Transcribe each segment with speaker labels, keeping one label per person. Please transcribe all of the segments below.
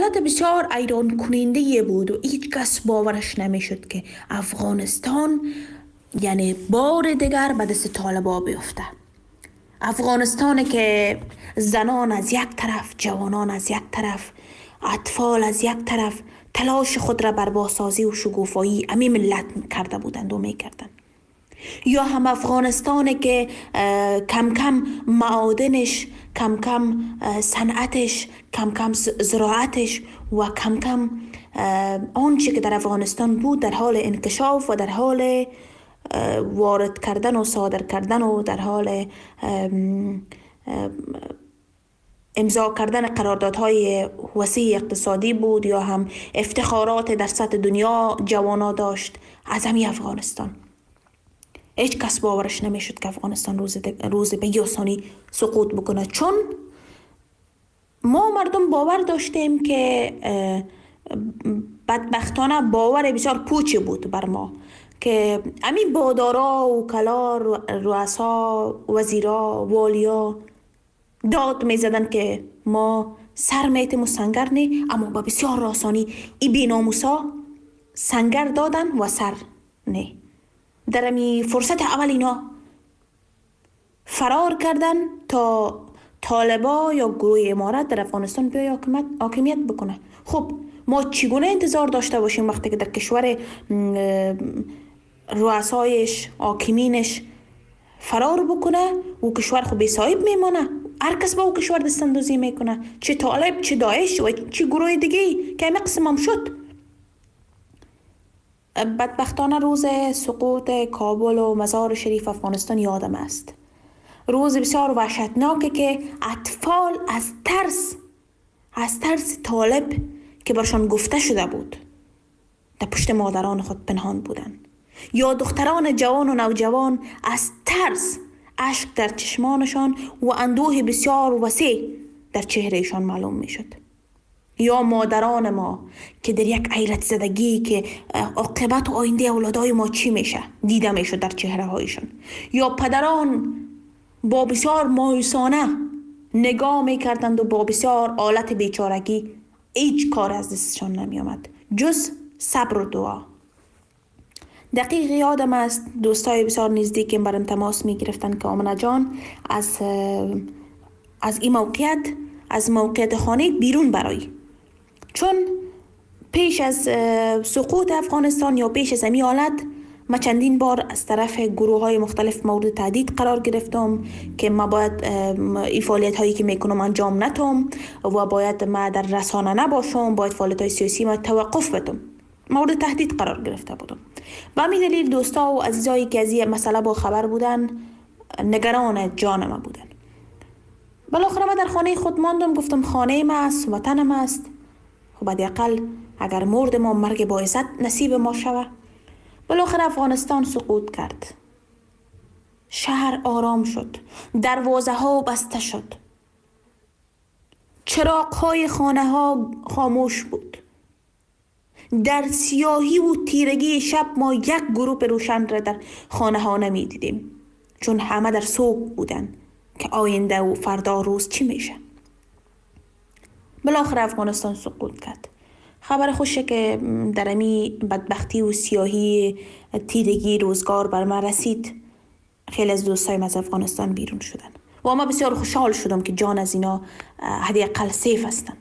Speaker 1: حالت بسیار ایران کننده بود و هیچ کس باورش نمیشد که افغانستان یعنی بار دیگر به دست طالبا بیفته. افغانستان که زنان از یک طرف، جوانان از یک طرف، اطفال از یک طرف تلاش خود را بر بازسازی و شکوفایی امی ملت کرده بودند و میکردند. یا هم افغانستان که کم کم معادنش، کم کم صنعتش، کم کم زراعتش و کم کم آنچه که در افغانستان بود در حال انکشاف و در حال وارد کردن و صادر کردن و در حال امضا کردن قراردادهای وسیع اقتصادی بود، یا هم افتخارات در سطح دنیا جوانا داشت از همین افغانستان. هیچ کس باورش نمیشد که افغانستان روز به یاسانی سقوط بکنه، چون ما مردم باور داشتیم که بدبختانه باور بسیار پوچی بود بر ما که همین بادارا و کلا، رؤسا، وزیرا، والیا داد می زدن که ما سر میتیم و سنگر نی، اما با بسیار آسانی ای بیناموسا سنگر دادن و سر نی. در امی فرصت اول اینا فرار کردن تا طالبا یا گروه امارت در افغانستان بیای حاکمیت بکنه. خب ما چگونه انتظار داشته باشیم وقتی که در کشور رؤسایش، حاکمینش فرار بکنه و کشور خود بی‌صاحب میمانه؟ هر کس با او کشور دستاندازی میکنه، چه طالب، چه داعش و چه گروه دیگه که همه قسم هم شد. بدبختانه روز سقوط کابل و مزار شریف افغانستان یادم است. روز بسیار وحشتناکه که اطفال از ترس طالب که برشان گفته شده بود در پشت مادران خود پنهان بودن، یا دختران جوان و نوجوان از ترس اشک در چشمانشان و اندوه بسیار وسیع در چهرهشان معلوم می شد. یا مادران ما که در یک حیرت زدگی که عاقبت و آینده اولادای ما چی میشه دیده میشد در چهره هایشان. یا پدران با بسیار مایوسانه نگاه میکردند و با بسیار آلت بیچارگی هیچ کار از دستشان نمی آمد جز صبر و دعا. دقیق یادم است دوستای بسیار نزدیکم برام تماس می گرفتن که آمنه جان از این موقعیت خانه بیرون برای، چون پیش از سقوط افغانستان یا پیش از این حالت ما چندین بار از طرف گروه های مختلف مورد تهدید قرار گرفتم که ما باید این فعالیت هایی که میکنم انجام نتم و باید ما در رسانه نباشم، باید فعالیت های سیاسی ما توقف بدم. مورد تهدید قرار گرفته بودم. به همین دلیل دوستا و عزیزایی که از این مسئله با خبر بودن نگران جان ما بودن. بالاخره من در خانه خود ماندم، گفتم خانه ما است، وطن ما است. خب حداقل اگر مرد ما مرگ با عزت نصیب ما شود. بالاخره افغانستان سقوط کرد. شهر آرام شد. دروازه ها بسته شد. چراغ های خانه ها خاموش بود. در سیاهی و تیرگی شب ما یک گروه روشن را در خانه ها نمی دیدیم، چون همه در سوگ بودن که آینده و فردا روز چی میشه. بالاخره افغانستان سقوط کرد. خبر خوشه که در امی بدبختی و سیاهی تیرگی روزگار بر من رسید. خیلی از دوستایم از افغانستان بیرون شدن و ما بسیار خوشحال شدم که جان از اینا حداقل سیف هستن.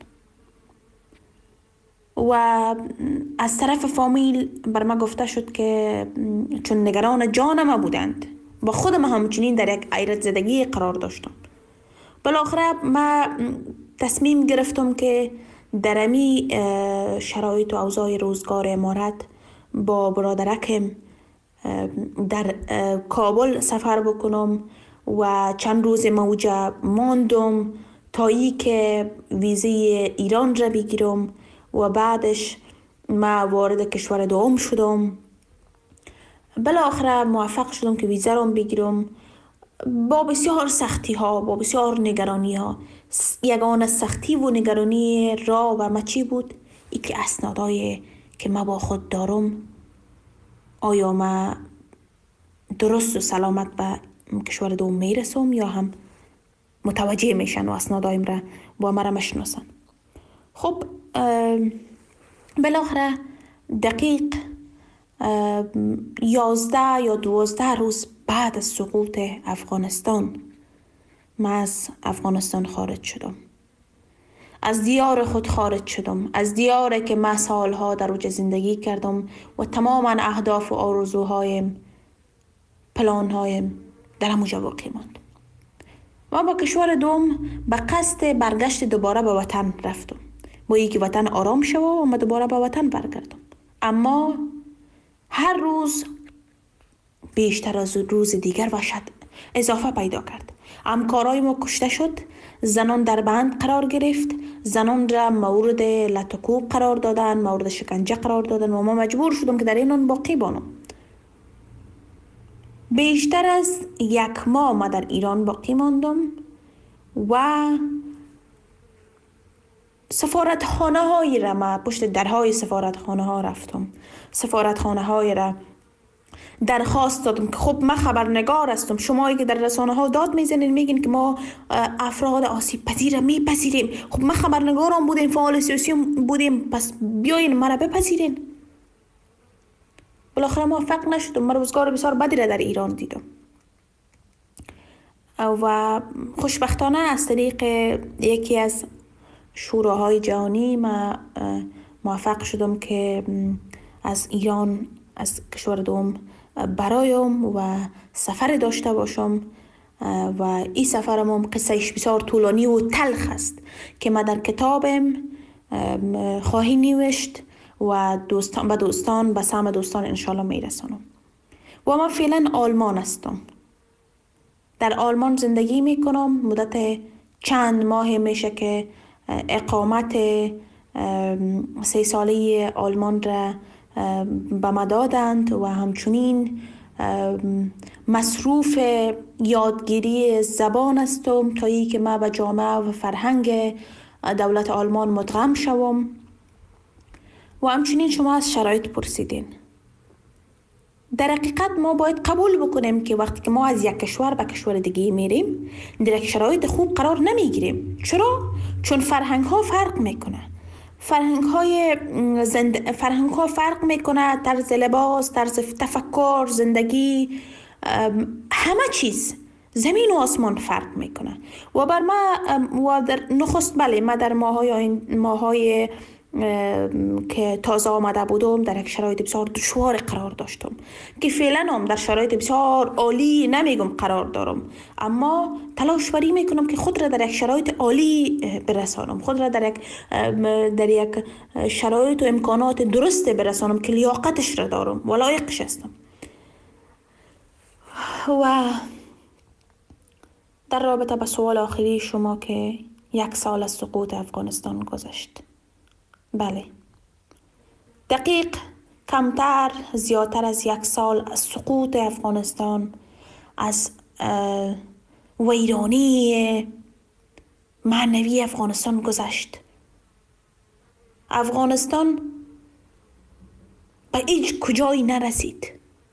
Speaker 1: و از طرف فامیل بر ما گفته شد که چون نگران جان ما بودند با خودم همچنین در یک حیرت زدگی قرار داشتم. بالاخره ما تصمیم گرفتم که در امی شرایط و اوضاع روزگار امارت با برادرکم در کابل سفر بکنم و چند روز موجه ماندم تا ای که ویزه ایران را بگیرم و بعدش ما وارد کشور دوم شدم. بالاخره موفق شدم که ویزه را بگیرم با بسیار سختی ها، با بسیار نگرانی ها. یگانه سختی و نگرانی را و ما چی بود؟ ای که اسنادای که ما با خود دارم آیا ما درست و سلامت به کشور دوم میرسم یا هم متوجه میشن و اسنادایم را با مرا مشناسن. خب بالاخره دقیق 11 یا 12 روز بعد از سقوط افغانستان من از افغانستان خارج شدم. از دیار خود خارج شدم، از دیاری که من سالها در اوج زندگی کردم و تماما اهداف و آرزوهایم، پلانهایم در همونجا باقی ماند. و با کشور دوم به قصد برگشت دوباره به وطن رفتم، با اینکه وطن آرام شد و من دوباره به وطن برگردم. اما هر روز بیشتر از روز دیگر وحشت اضافه پیدا کرد. همکارای ما کشته شد، زنان در بند قرار گرفت، زنان را مورد لطکوب قرار دادن، مورد شکنجه قرار دادن و ما مجبور شدم که در اینان باقی بانم. بیشتر از 1 ماه ما در ایران باقی ماندم و سفارتخانه هایی را ما پشت درهای سفارتخانه ها رفتم، سفارتخانه های را درخواست دادم که خب من خبرنگار هستم، شمایی که در رسانه ها داد میزنین میگین که ما افراد آسیب پذیر میپذیریم، خب من خبرنگارم بودیم، فعال سیاسی بودیم، پس بیاین مرا بپذیرین. بالاخره موفق نشدم. من روزگار بسیار بدی را در ایران دیدم و خوشبختانه از طریق یکی از شوراهای جهانی ما موفق شدم که از ایران، از کشور دوم برایم و سفر داشته باشم و این سفرم قصهش بسیار طولانی و تلخ است که من در کتابم خواهی نوشت و به سهم دوستان انشالله میرسانم. و من فعلا آلمان هستم، در آلمان زندگی میکنم. مدت چند ماه میشه که اقامت 3 ساله آلمان را به ما دادند و همچنین مصروف یادگیری زبان هستم تا ای که ما به جامعه و فرهنگ دولت آلمان مدغم شوم. و همچنین شما از شرایط پرسیدین. در حقیقت ما باید قبول بکنیم که وقتی که ما از یک کشور به کشور دیگه میریم در یک شرایط خوب قرار نمیگیریم. چرا؟ چون فرهنگ ها فرق میکنه. فرهنگ ها فرق میکنه، طرز لباس، طرز تفکر، زندگی، همه چیز زمین و آسمان فرق میکنه. و بر ما در نخست ما در ماهای که تازه آمده بودم در یک شرایط بسیار دشوار قرار داشتم که فعلا هم در شرایط بسیار عالی نمیگم قرار دارم، اما تلاش بری میکنم که خود را در یک شرایط عالی برسانم، خود را در یک شرایط و امکانات درست برسانم که لیاقتش را دارم و لایقش هستم. و در رابطه با سوال آخری شما که 1 سال از سقوط افغانستان گذشت، بله، دقیق کمتر زیادتر از 1 سال از سقوط افغانستان، از ویرانی معنوی افغانستان گذشت. افغانستان به هیچ کجایی نرسید.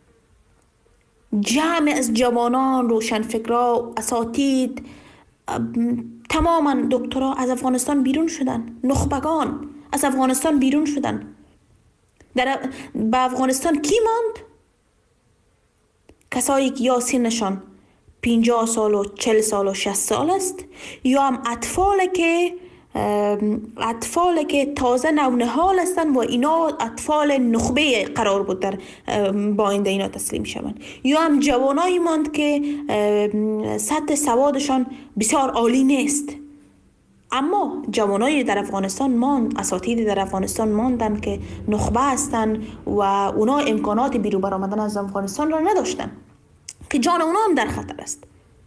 Speaker 1: جمع از جوانان، روشنفکرا، اساتید، تماما دکترها از افغانستان بیرون شدن، نخبگان از افغانستان بیرون شدن. به افغانستان کی ماند؟ کسایی که یا سنشان 50 سال و 40 سال و 60 سال است، یا هم اطفال که تازه نونهال هستند و اینا اطفال نخبه قرار بود در با آینده اینا تسلیم شوند، یا هم جوانایی ماند که سطح سوادشان بسیار عالی نیست. اما جوانایی در افغانستان ماند، اساتید در افغانستان ماندن که نخبه هستن و اونا امکانات بیرون برآمدن از افغانستان را نداشتن که جان اونا هم در خطر است.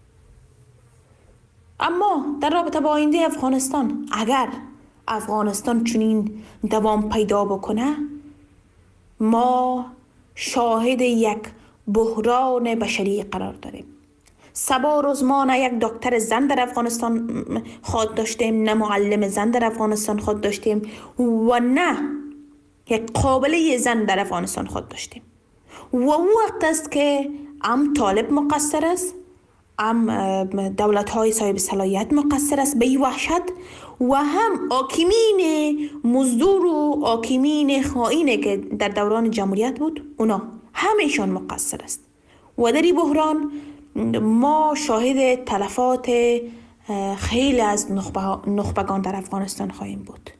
Speaker 1: اما در رابطه با آینده افغانستان، اگر افغانستان چنین دوام پیدا بکنه، ما شاهد یک بحران بشری قرار داریم. سبا روز ما نه یک دکتر زن در افغانستان خود داشتیم، نه معلم زن در افغانستان خود داشتیم و نه یک قابله زن در افغانستان خود داشتیم. و اون وقت است که هم طالب مقصر است، هم دولت های صاحب صلاحیت مقصر است به این وحشت و هم حاکمین مزدور و حاکمین خائنی که در دوران جمهوریت بود اونا همه‌شان مقصر است. و در این بحران ما شاهد تلفات خیلی از نخبگان در افغانستان خواهیم بود.